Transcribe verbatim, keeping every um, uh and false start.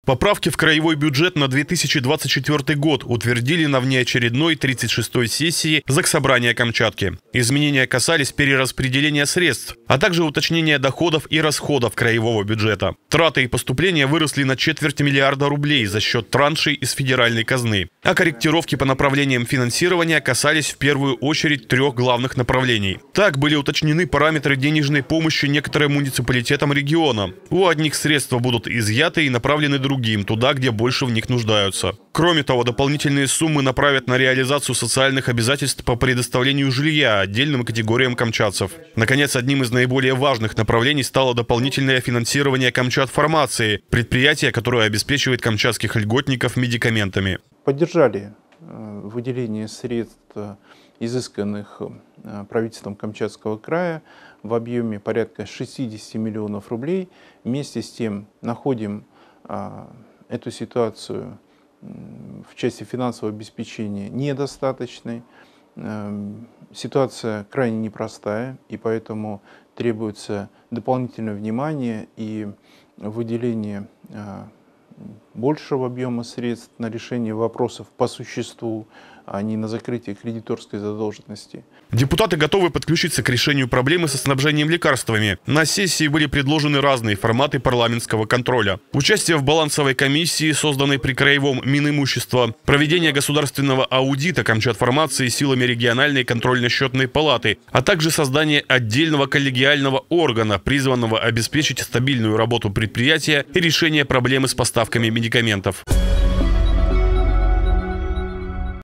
Поправки в краевой бюджет на две тысячи двадцать четвёртый год утвердили на внеочередной тридцать шестой сессии Заксобрания Камчатки. Изменения касались перераспределения средств, а также уточнения доходов и расходов краевого бюджета. Траты и поступления выросли на четверть миллиарда рублей за счет траншей из федеральной казны. А корректировки по направлениям финансирования касались в первую очередь трех главных направлений. Так были уточнены параметры денежной помощи некоторым муниципалитетам региона. У одних средства будут изъяты и направлены другим. Туда, где больше в них нуждаются. Кроме того, дополнительные суммы направят на реализацию социальных обязательств по предоставлению жилья отдельным категориям камчатцев. Наконец, одним из наиболее важных направлений стало дополнительное финансирование Камчатфармации, предприятие, которое обеспечивает камчатских льготников медикаментами. Поддержали выделение средств, изысканных правительством Камчатского края, в объеме порядка шестидесяти миллионов рублей. Вместе с тем находим эту ситуацию в части финансового обеспечения недостаточной. Ситуация крайне непростая, и поэтому требуется дополнительное внимание и выделение большего объема средств на решение вопросов по существу, а не на закрытие кредиторской задолженности. Депутаты готовы подключиться к решению проблемы со снабжением лекарствами. На сессии были предложены разные форматы парламентского контроля. Участие в балансовой комиссии, созданной при краевом Минимущества, проведение государственного аудита Камчатфармации силами региональной контрольно-счетной палаты, а также создание отдельного коллегиального органа, призванного обеспечить стабильную работу предприятия и решение проблемы с поставками медикаментов.